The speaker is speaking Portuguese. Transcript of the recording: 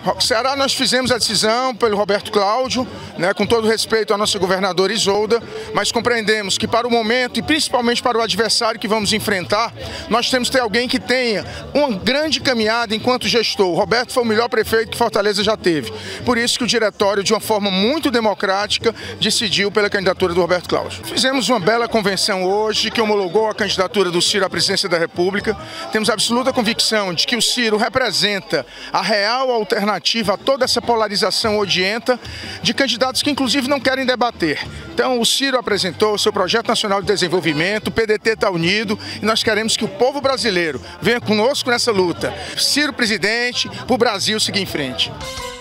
Ceará, nós fizemos a decisão pelo Roberto Cláudio, com todo respeito à nossa governadora Isolda, mas compreendemos que para o momento e principalmente para o adversário que vamos enfrentar, nós temos que ter alguém que tenha uma grande caminhada enquanto gestor. O Roberto foi o melhor prefeito que Fortaleza já teve. Por isso que o diretório, de uma forma muito democrática, decidiu pela candidatura do Roberto Cláudio. Fizemos uma bela convenção hoje que homologou a candidatura do Ciro à presidência da República. Temos absoluta convicção de que o Ciro representa a real alternativa a toda essa polarização odienta de candidatos que inclusive não querem debater. Então o Ciro apresentou o seu Projeto Nacional de Desenvolvimento, o PDT está unido e nós queremos que o povo brasileiro venha conosco nessa luta. Ciro presidente, para o Brasil seguir em frente.